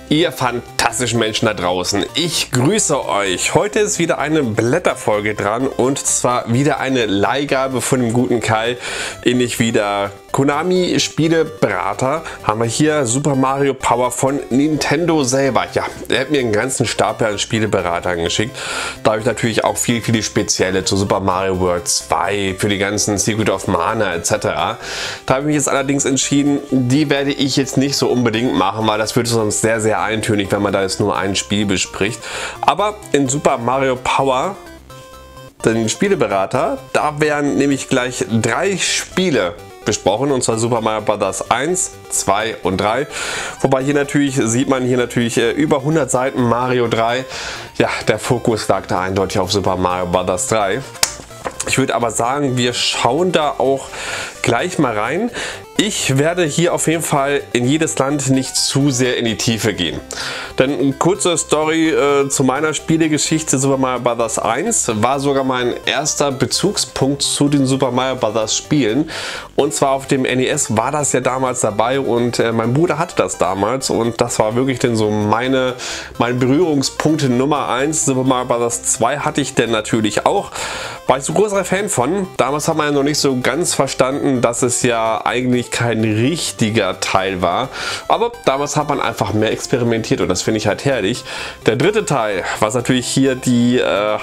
Ihr fantastischen Menschen da draußen, ich grüße euch. Heute ist wieder eine Blätterfolge dran und zwar wieder eine Leihgabe von dem guten Kai, ähnlich wie der Konami Spieleberater. Haben wir hier Super Mario Power von Nintendo selber. Ja, er hat mir einen ganzen Stapel an Spieleberatern geschickt. Da habe ich natürlich auch viele spezielle zu Super Mario World 2, für die ganzen Secret of Mana etc. Da habe ich mich jetzt allerdings entschieden, die werde ich jetzt nicht so unbedingt machen, weil das würde sonst sehr eintönig, wenn man da jetzt nur ein Spiel bespricht. Aber in Super Mario Power, den Spieleberater, da werden nämlich gleich 3 Spiele besprochen, und zwar Super Mario Bros. 1, 2 und 3. Wobei hier natürlich, sieht man hier natürlich über 100 Seiten Mario 3. Ja, der Fokus lag da eindeutig auf Super Mario Bros. 3. Ich würde aber sagen, wir schauen da auch gleich mal rein. Ich werde hier auf jeden Fall in jedes Land nicht zu sehr in die Tiefe gehen. Denn eine kurze Story zu meiner Spielegeschichte. Super Mario Bros. 1 war sogar mein erster Bezugspunkt zu den Super Mario Bros. Spielen. Und zwar auf dem NES war das ja damals dabei und mein Bruder hatte das damals. Und das war wirklich dann so meine Berührungspunkte Nummer 1. Super Mario Bros. 2 hatte ich denn natürlich auch. War ich so großer Fan von. Damals hat man ja noch nicht so ganz verstanden, dass es ja eigentlich kein richtiger Teil war. Aber damals hat man einfach mehr experimentiert und das finde ich halt herrlich. Der dritte Teil, was natürlich hier die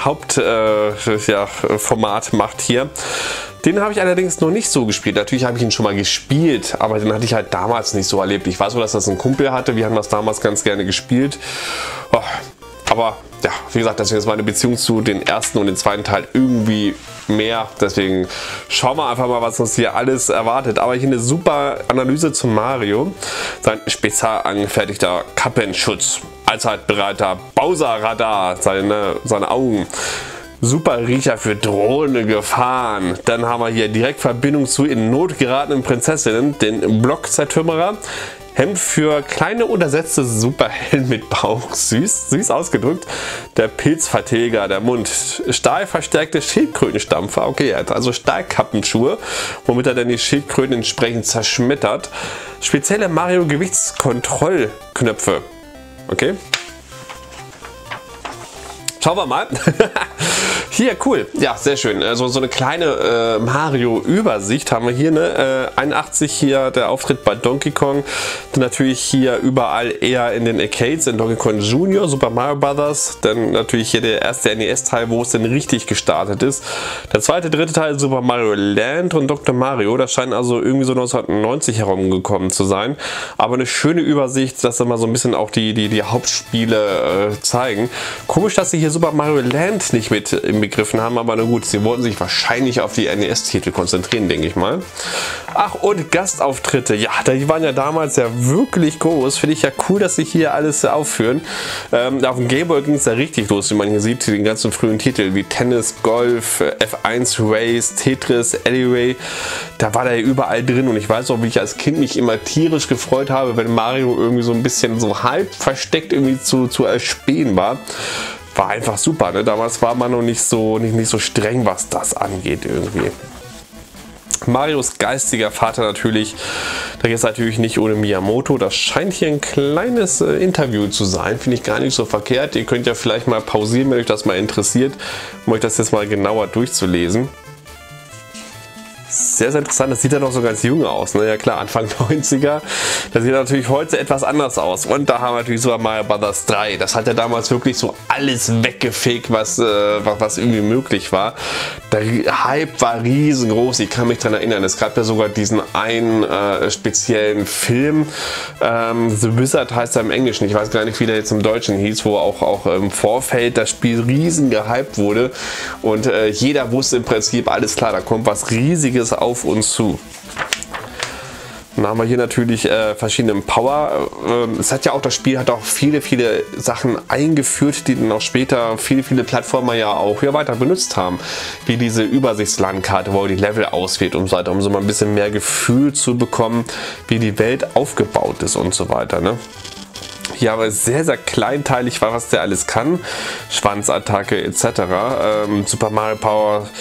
Hauptformat macht hier, den habe ich allerdings noch nicht so gespielt. Natürlich habe ich ihn schon mal gespielt, aber den hatte ich halt damals nicht so erlebt. Ich weiß nur, dass das ein Kumpel hatte. Wir haben das damals ganz gerne gespielt. Oh, aber ja, wie gesagt, deswegen ist meine Beziehung zu den ersten und den zweiten Teil irgendwie mehr. Deswegen schauen wir einfach mal, was uns hier alles erwartet. Aber hier eine super Analyse zu Mario. Sein spezial angefertigter Kappenschutz, allzeitbereiter Bowser-Radar, seine Augen. Super Riecher für drohende Gefahren. Dann haben wir hier direkt Verbindung zu in Not geratenen Prinzessinnen, den Blockzertrümmerer. Hemd für kleine untersetzte Superhelden mit Bauch, süß ausgedrückt. Der Pilzvertilger, der Mund, stahlverstärkte Schildkrötenstampfer, okay, er hat also Stahlkappenschuhe, womit er dann die Schildkröten entsprechend zerschmettert. Spezielle Mario Gewichtskontrollknöpfe, okay. Schauen wir mal. Hier, cool. Ja, sehr schön. Also so eine kleine Mario-Übersicht haben wir hier. Ne? 81 hier der Auftritt bei Donkey Kong. Dann natürlich hier überall eher in den Arcades, in Donkey Kong Jr., Super Mario Bros. Dann natürlich hier der erste NES-Teil, wo es denn richtig gestartet ist. Der zweite, dritte Teil Super Mario Land und Dr. Mario. Das scheint also irgendwie so 1990 herumgekommen zu sein. Aber eine schöne Übersicht, dass wir mal so ein bisschen auch die Hauptspiele zeigen. Komisch, dass sie hier Super Mario Land nicht mit im begriffen haben, aber na gut, sie wollten sich wahrscheinlich auf die NES-Titel konzentrieren, denke ich mal. Ach, und Gastauftritte, ja, die waren ja damals ja wirklich groß. Finde ich ja cool, dass sie hier alles aufführen. Auf dem Game Boy ging es ja richtig los, wie man hier sieht, den ganzen frühen Titel wie Tennis, Golf, F1 Race, Tetris, Alleyway. Da war der ja überall drin und ich weiß auch, wie ich als Kind mich immer tierisch gefreut habe, wenn Mario irgendwie so ein bisschen so halb versteckt irgendwie zu erspähen war. War einfach super, ne? Damals war man noch nicht so streng, was das angeht irgendwie. Marios geistiger Vater natürlich, da geht es natürlich nicht ohne Miyamoto. Das scheint hier ein kleines Interview zu sein, finde ich gar nicht so verkehrt. Ihr könnt ja vielleicht mal pausieren, wenn euch das mal interessiert, um euch das jetzt mal genauer durchzulesen. Sehr interessant, das sieht ja noch so ganz jung aus, ne? Ja klar, Anfang 90er, das sieht natürlich heute etwas anders aus. Und da haben wir natürlich Super Mario Bros. 3, das hat ja damals wirklich so alles weggefegt, was irgendwie möglich war. Der Hype war riesengroß, ich kann mich daran erinnern, es gab ja sogar diesen einen speziellen Film, The Wizard heißt er im Englischen, ich weiß gar nicht, wie der jetzt im Deutschen hieß, wo auch im Vorfeld das Spiel riesen gehypt wurde und jeder wusste im Prinzip, alles klar, da kommt was Riesiges auf uns zu. Dann haben wir hier natürlich verschiedene Power. Das Spiel hat auch viele Sachen eingeführt, die dann auch später viele Plattformer ja auch hier weiter benutzt haben. Wie diese Übersichtslandkarte, wo die Level auswählt und so weiter, um so mal ein bisschen mehr Gefühl zu bekommen, wie die Welt aufgebaut ist und so weiter. Ne? Hier aber sehr kleinteilig war, was der alles kann. Schwanzattacke etc. Super Mario Power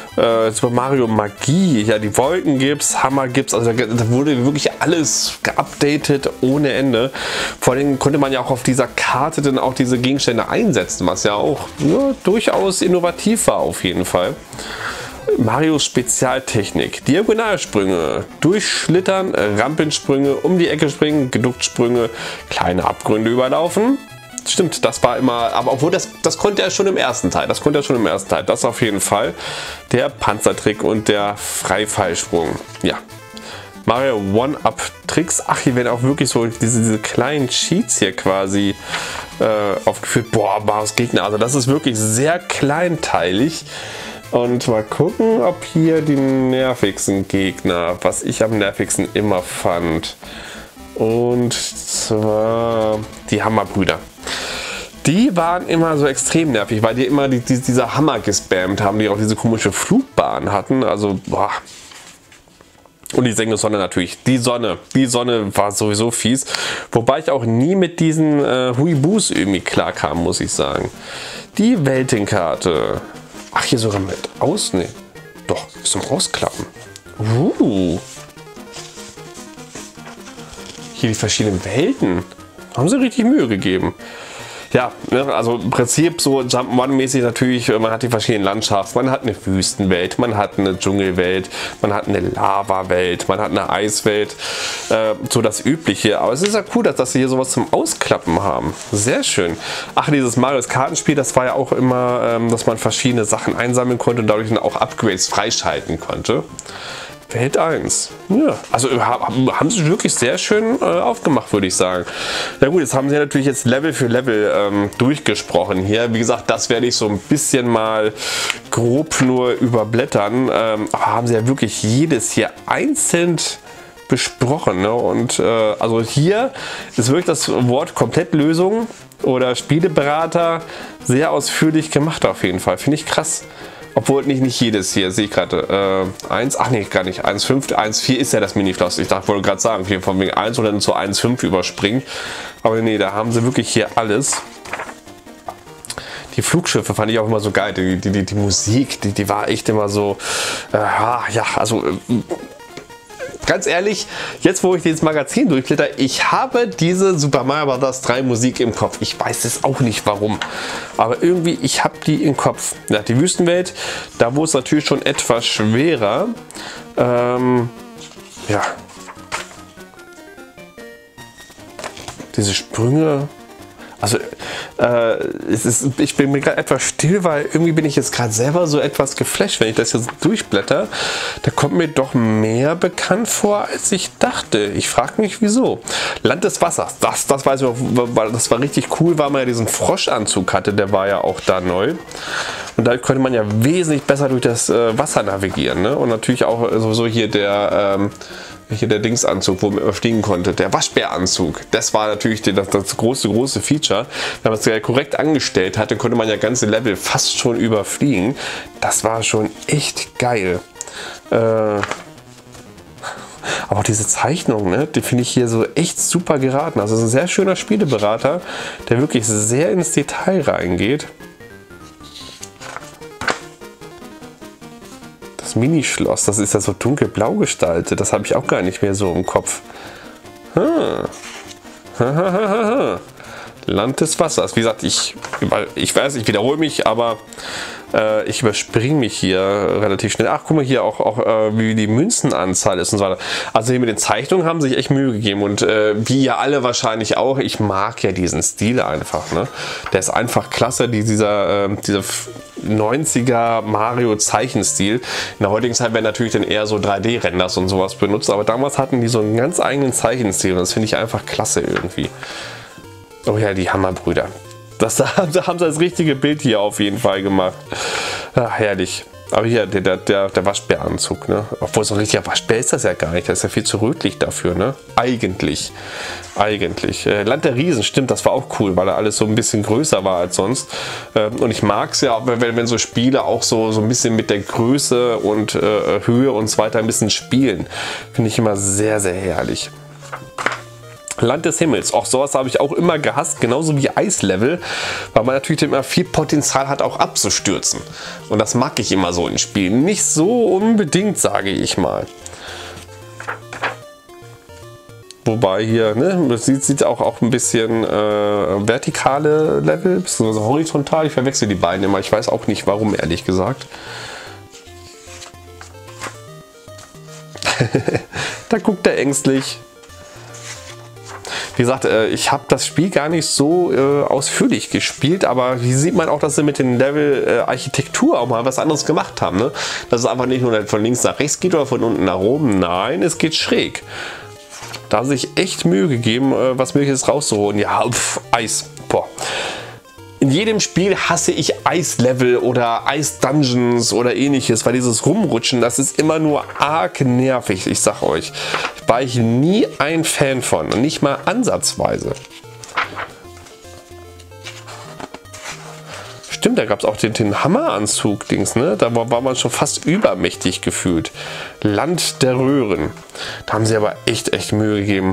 Super Mario Magie, ja, die Wolken gibt's, Hammer gibt's, also da wurde wirklich alles geupdatet ohne Ende. Vor allem konnte man ja auch auf dieser Karte dann auch diese Gegenstände einsetzen, was ja auch durchaus innovativ war auf jeden Fall. Marios Spezialtechnik, Diagonalsprünge, durchschlittern, Rampensprünge, um die Ecke springen, Geduktsprünge, kleine Abgründe überlaufen. Stimmt, das war immer, aber obwohl das konnte er schon im ersten Teil, das auf jeden Fall. Der Panzertrick und der Freifallsprung, ja. Mario One-Up-Tricks, ach, hier werden auch wirklich so diese kleinen Cheats hier quasi aufgeführt. Boah, Marios Gegner, also das ist wirklich sehr kleinteilig. Und mal gucken, ob hier die nervigsten Gegner, was ich am nervigsten immer fand. Und zwar die Hammerbrüder. Die waren immer so extrem nervig, weil die immer diese Hammer gespammt haben, die auch diese komische Flugbahn hatten. Also, boah. Und die sengende Sonne natürlich. Die Sonne war sowieso fies. Wobei ich auch nie mit diesen Huibus irgendwie klarkam, muss ich sagen. Die Weltenkarte. Ach, hier sogar mit nee. Doch, zum Ausklappen. Hier die verschiedenen Welten. Haben sie richtig Mühe gegeben. Ja, also im Prinzip so Jump'n'Run-mäßig natürlich, man hat die verschiedenen Landschaften, man hat eine Wüstenwelt, man hat eine Dschungelwelt, man hat eine Lava-Welt, man hat eine Eiswelt, so das Übliche. Aber es ist ja cool, dass sie hier sowas zum Ausklappen haben. Sehr schön. Ach, dieses Marios Kartenspiel, das war ja auch immer, dass man verschiedene Sachen einsammeln konnte und dadurch dann auch Upgrades freischalten konnte. Welt 1. Ja, also haben sie wirklich sehr schön aufgemacht, würde ich sagen. Ja gut, jetzt haben sie natürlich jetzt Level für Level durchgesprochen hier. Wie gesagt, das werde ich so ein bisschen mal grob nur überblättern. Aber haben sie ja wirklich jedes hier einzeln besprochen. Ne? Und also hier ist wirklich das Wort Komplettlösung oder Spieleberater sehr ausführlich gemacht auf jeden Fall. Finde ich krass. Obwohl nicht jedes hier, sehe ich gerade. 1, ach nee, gar nicht. 1,5, 1,4 ist ja das Mini-Floss. Ich wollte gerade sagen, hier von wegen 1 oder dann zu 1,5 überspringen. Aber nee, da haben sie wirklich hier alles. Die Flugschiffe fand ich auch immer so geil. Die Musik, die war echt immer so. Ja, also. Ganz ehrlich, jetzt wo ich dieses Magazin durchblätter, ich habe diese Super Mario Bros. 3 Musik im Kopf. Ich weiß es auch nicht warum, aber irgendwie, ich habe die im Kopf. Ja, die Wüstenwelt, da wurde es natürlich schon etwas schwerer. Ja. Diese Sprünge. Also, ich bin mir gerade etwas still, weil irgendwie bin ich jetzt gerade selber so etwas geflasht, wenn ich das jetzt durchblätter. Da kommt mir doch mehr bekannt vor, als ich dachte. Ich frage mich, wieso. Land des Wassers, das weiß ich noch, weil das war richtig cool, weil man ja diesen Froschanzug hatte, der war ja auch da neu. Und da konnte man ja wesentlich besser durch das Wasser navigieren. Ne? Und natürlich auch sowieso hier der Dingsanzug, wo man fliegen konnte, der Waschbäranzug, das war natürlich das große Feature. Wenn man es ja korrekt angestellt hatte, konnte man ja ganze Level fast schon überfliegen. Das war schon echt geil. Aber auch diese Zeichnung, ne, die finde ich hier so echt super geraten. Also es ist ein sehr schöner Spieleberater, der wirklich sehr ins Detail reingeht. Das Minischloss, das ist ja so dunkelblau gestaltet. Das habe ich auch gar nicht mehr so im Kopf. Land des Wassers. Wie gesagt, ich weiß, ich wiederhole mich, aber ich überspringe mich hier relativ schnell. Ach, guck mal hier auch wie die Münzenanzahl ist und so weiter. Also hier mit den Zeichnungen haben sich echt Mühe gegeben und wie ihr alle wahrscheinlich auch, ich mag ja diesen Stil einfach. Ne? Der ist einfach klasse, dieser 90er Mario Zeichenstil. In der heutigen Zeit werden natürlich dann eher so 3D-Renders und sowas benutzt, aber damals hatten die so einen ganz eigenen Zeichenstil und das finde ich einfach klasse irgendwie. Oh ja, die Hammerbrüder. Da haben sie das richtige Bild hier auf jeden Fall gemacht. Ach, herrlich. Aber hier, der Waschbäranzug, ne? Obwohl so ein richtiger Waschbär ist das ja gar nicht. Das ist ja viel zu rötlich dafür, ne? Eigentlich. Land der Riesen, stimmt, das war auch cool, weil er alles so ein bisschen größer war als sonst. Und ich mag es ja, wenn so Spiele auch so ein bisschen mit der Größe und Höhe und so weiter ein bisschen spielen. Finde ich immer sehr, sehr herrlich. Land des Himmels, auch sowas habe ich auch immer gehasst, genauso wie Eislevel, weil man natürlich immer viel Potenzial hat, auch abzustürzen. Und das mag ich immer so in Spielen. Nicht so unbedingt, sage ich mal. Wobei hier, ne, das sieht auch ein bisschen vertikale Level, beziehungsweise horizontal. Ich verwechsel die beiden immer. Ich weiß auch nicht warum, ehrlich gesagt. Da guckt er ängstlich. Wie gesagt, ich habe das Spiel gar nicht so ausführlich gespielt, aber hier sieht man auch, dass sie mit den Level Architektur auch mal was anderes gemacht haben. Ne? Dass es einfach nicht nur von links nach rechts geht oder von unten nach oben. Nein, es geht schräg. Da haben sie sich echt Mühe gegeben, was Mögliches rauszuholen. Ja, Eis. Boah. In jedem Spiel hasse ich Eislevel oder Eis-Dungeons oder ähnliches, weil dieses Rumrutschen, das ist immer nur arg nervig, ich sag euch. War ich nie ein Fan von, nicht mal ansatzweise. Stimmt, da gab es auch den Hammeranzug-Dings, ne? Da war man schon fast übermächtig gefühlt. Land der Röhren. Da haben sie aber echt Mühe gegeben.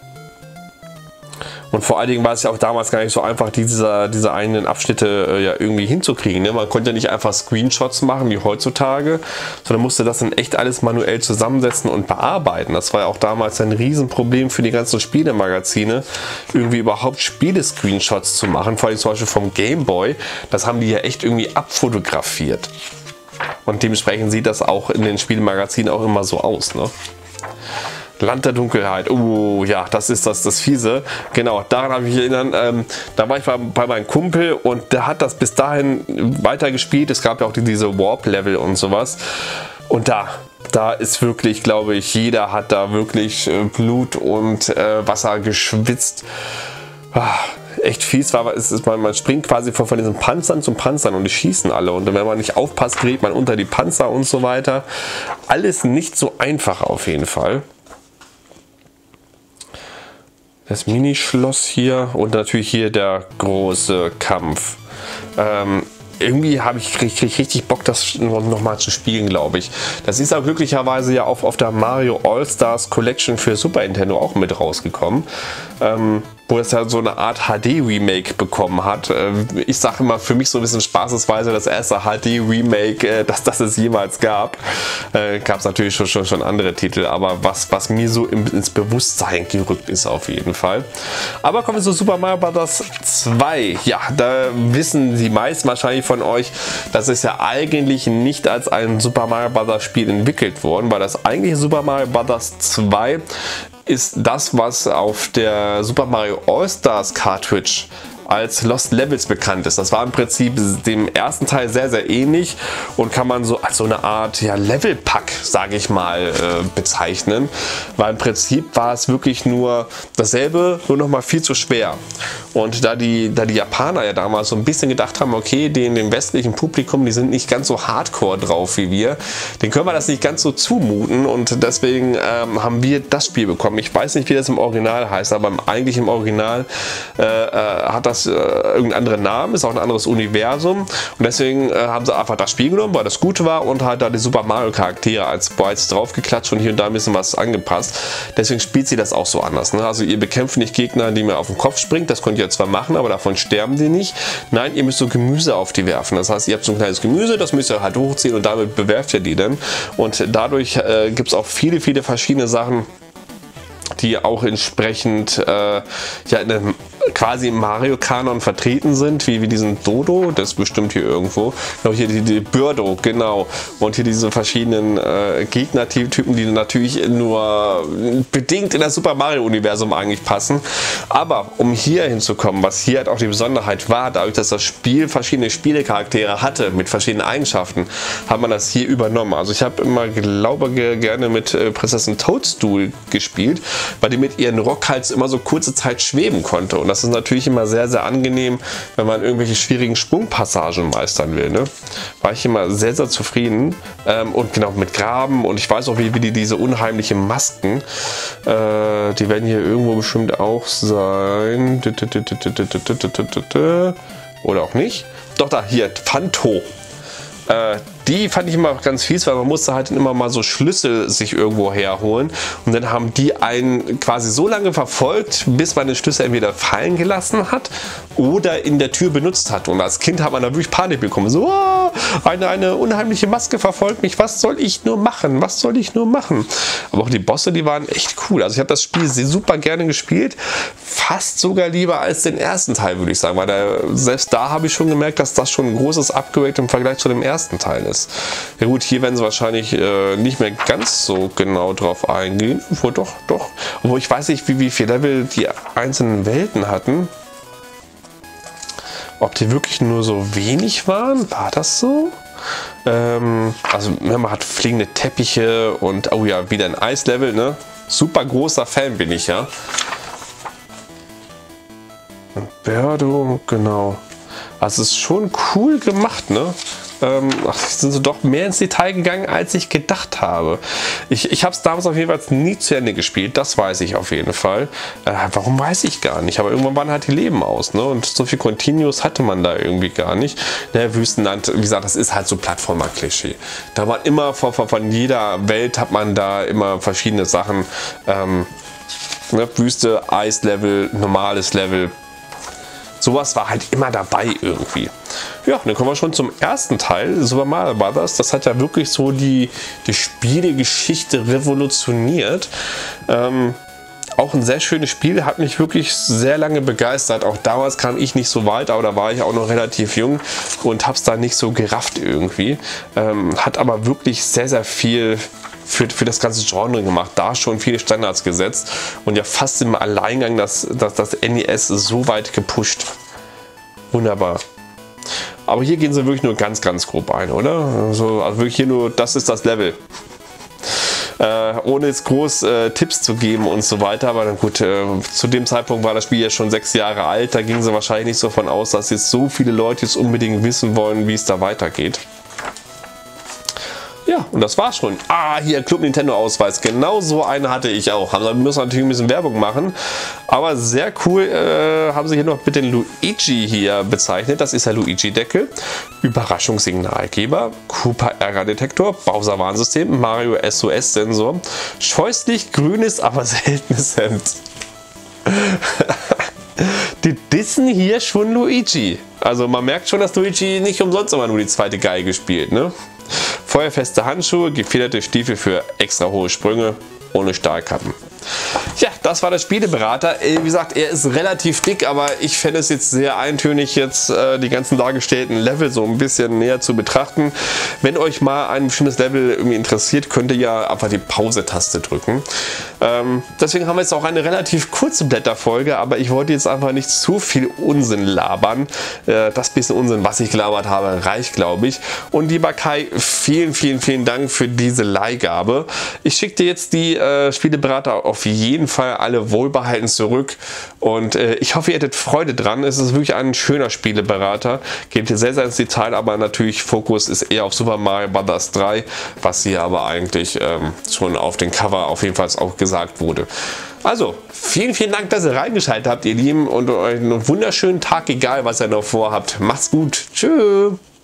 Und vor allen Dingen war es ja auch damals gar nicht so einfach, diese eigenen Abschnitte ja irgendwie hinzukriegen. Ne? Man konnte ja nicht einfach Screenshots machen wie heutzutage, sondern musste das dann echt alles manuell zusammensetzen und bearbeiten. Das war ja auch damals ein Riesenproblem für die ganzen Spielemagazine, irgendwie überhaupt Spiele-Screenshots zu machen. Vor allem zum Beispiel vom Game Boy. Das haben die ja echt irgendwie abfotografiert. Und dementsprechend sieht das auch in den Spielemagazinen auch immer so aus. Ne? Land der Dunkelheit. Ja, das ist das Fiese. Genau, daran habe ich mich erinnert. Da war ich bei meinem Kumpel und der hat das bis dahin weitergespielt. Es gab ja auch diese Warp-Level und sowas. Und da ist wirklich, glaube ich, jeder hat da wirklich Blut und Wasser geschwitzt. Echt fies war, man springt quasi von diesen Panzern zum Panzern und die schießen alle. Und wenn man nicht aufpasst, gerät man unter die Panzer und so weiter. Alles nicht so einfach auf jeden Fall. Das Minischloss hier und natürlich hier der große Kampf. Irgendwie krieg ich richtig Bock, das noch mal zu spielen, glaube ich. Das ist auch glücklicherweise ja auf der Mario All-Stars Collection für Super Nintendo auch mit rausgekommen. Wo es ja so eine Art HD-Remake bekommen hat. Ich sage immer für mich so ein bisschen spaßesweise das erste HD-Remake, das es jemals gab. Gab es natürlich schon andere Titel, aber was mir so ins Bewusstsein gerückt ist auf jeden Fall. Aber kommen wir zu Super Mario Bros. 2. Ja, da wissen die meisten wahrscheinlich von euch, das ist ja eigentlich nicht als ein Super Mario Bros. Spiel entwickelt worden, weil das eigentliche Super Mario Bros. 2 ist das, was auf der Super Mario All-Stars Cartridge als Lost Levels bekannt ist. Das war im Prinzip dem ersten Teil sehr ähnlich und kann man so als so eine Art Level-Pack, sage ich mal, bezeichnen. Weil im Prinzip war es wirklich nur dasselbe, nur noch mal viel zu schwer. Und da die Japaner ja damals so ein bisschen gedacht haben, okay, dem westlichen Publikum, die sind nicht ganz so hardcore drauf wie wir, den können wir das nicht ganz so zumuten und deswegen haben wir das Spiel bekommen. Ich weiß nicht, wie das im Original heißt, aber eigentlich im Original hat das irgendeinen anderen Namen, ist auch ein anderes Universum und deswegen haben sie einfach das Spiel genommen, weil das gut war und halt da die Super Mario Charaktere als Sprites draufgeklatscht und hier und da ein bisschen was angepasst. Deswegen spielt sie das auch so anders. Ne? Also ihr bekämpft nicht Gegner, die mir auf den Kopf springt, das könnt ihr zwar machen, aber davon sterben sie nicht. Nein, ihr müsst so Gemüse auf die werfen. Das heißt, ihr habt so ein kleines Gemüse, das müsst ihr halt hochziehen und damit bewerft ihr die dann. Und dadurch gibt es auch viele verschiedene Sachen, die auch entsprechend in einem quasi im Mario-Kanon vertreten sind, wie diesen Dodo, das ist bestimmt hier irgendwo. Genau, hier die Birdo, genau. Und hier diese verschiedenen Gegnertypen, die natürlich nur bedingt in das Super Mario-Universum eigentlich passen. Aber um hier hinzukommen, was hier halt auch die Besonderheit war, dadurch, dass das Spiel verschiedene Spielecharaktere hatte mit verschiedenen Eigenschaften, hat man das hier übernommen. Also ich habe immer, glaube ich, gerne mit Prinzessin Toadstool gespielt, weil die mit ihren Rockhals immer so kurze Zeit schweben konnte. Und das ist natürlich immer sehr angenehm, wenn man irgendwelche schwierigen Sprungpassagen meistern will. Ne? War ich immer sehr zufrieden. Und genau mit Graben und ich weiß auch, wie diese unheimlichen Masken, die werden hier irgendwo bestimmt auch sein. Oder auch nicht. Doch, da, hier, Phanto. Die fand ich immer ganz fies, weil man musste halt immer mal so Schlüssel sich irgendwo herholen. Und dann haben die einen quasi so lange verfolgt, bis man den Schlüssel entweder fallen gelassen hat oder in der Tür benutzt hat. Und als Kind hat man da wirklich Panik bekommen. So, oh, eine unheimliche Maske verfolgt mich. Was soll ich nur machen? Was soll ich nur machen? Aber auch die Bosse, die waren echt cool. Also ich habe das Spiel super gerne gespielt. Fast sogar lieber als den ersten Teil, würde ich sagen. Weil selbst da habe ich schon gemerkt, dass das schon ein großes Upgrade im Vergleich zu dem ersten Teil ist. Ja gut, hier werden sie wahrscheinlich nicht mehr ganz so genau drauf eingehen. Obwohl doch. Obwohl ich weiß nicht, wie viel Level die einzelnen Welten hatten. Ob die wirklich nur so wenig waren? War das so? Also man hat fliegende Teppiche und oh ja, wieder ein Eislevel, ne? Super großer Fan bin ich, ja. Berdo, genau. Also es ist schon cool gemacht, ne? Sind so doch mehr ins Detail gegangen, als ich gedacht habe. Ich habe es damals auf jeden Fall nie zu Ende gespielt, das weiß ich auf jeden Fall. Warum, weiß ich gar nicht, aber irgendwann waren halt die Leben aus, ne? Und so viel Continuous hatte man da irgendwie gar nicht. Ne, Wüstenland, wie gesagt, das ist halt so Plattformer-Klischee. Da war immer von jeder Welt hat man da immer verschiedene Sachen. Ne, Wüste, Eislevel, normales Level. Sowas war halt immer dabei irgendwie. Ja, dann kommen wir schon zum ersten Teil, Super Mario Bros. Das hat ja wirklich so die Spielegeschichte revolutioniert. Auch ein sehr schönes Spiel, hat mich wirklich sehr lange begeistert. Auch damals kam ich nicht so weit, aber da war ich auch noch relativ jung und habe es da nicht so gerafft irgendwie. Hat aber wirklich sehr viel für das ganze Genre gemacht, da schon viele Standards gesetzt und ja fast im Alleingang das NES so weit gepusht. Wunderbar. Aber hier gehen sie wirklich nur ganz grob ein, oder? Also wirklich hier nur, das ist das Level. Ohne jetzt groß Tipps zu geben und so weiter, aber dann gut, zu dem Zeitpunkt war das Spiel ja schon 6 Jahre alt, da gingen sie wahrscheinlich nicht so von aus, dass jetzt so viele Leute jetzt unbedingt wissen wollen, wie es da weitergeht. Ja, und das war's schon. Ah, hier Club Nintendo Ausweis. Genau so eine hatte ich auch. Wir müssen natürlich ein bisschen Werbung machen. Aber sehr cool haben sie hier noch mit den Luigi hier bezeichnet. Das ist der Luigi-Deckel. Überraschungssignalgeber. Koopa Ärgerdetektor. Bowser Warnsystem. Mario SOS Sensor. Scheußlich grünes, aber seltenes Hemd. Die dissen hier schon Luigi. Also man merkt schon, dass Luigi nicht umsonst immer nur die zweite Geige spielt, ne? Feuerfeste Handschuhe, gefederte Stiefel für extra hohe Sprünge, ohne Stahlkappen. Ja, das war der Spieleberater. Wie gesagt, er ist relativ dick, aber ich fände es jetzt sehr eintönig, jetzt die ganzen dargestellten Level so ein bisschen näher zu betrachten. Wenn euch mal ein bestimmtes Level irgendwie interessiert, könnt ihr ja einfach die Pause-Taste drücken. Deswegen haben wir jetzt auch eine relativ kurze Blätterfolge, aber ich wollte jetzt einfach nicht zu viel Unsinn labern. Das bisschen Unsinn, was ich gelabert habe, reicht, glaube ich. Und lieber Kai, vielen Dank für diese Leihgabe. Ich schicke dir jetzt die Spieleberater auf jeden Fall alle wohlbehalten zurück und ich hoffe, ihr hattet Freude dran. Es ist wirklich ein schöner Spieleberater, geht hier sehr ins Detail, aber natürlich Fokus ist eher auf Super Mario Bros. 3, was hier aber eigentlich schon auf den Cover auf jeden Fall auch gesagt wurde. Also, vielen Dank, dass ihr reingeschaltet habt, ihr Lieben, und euch einen wunderschönen Tag, egal was ihr noch vorhabt. Macht's gut. Tschüss.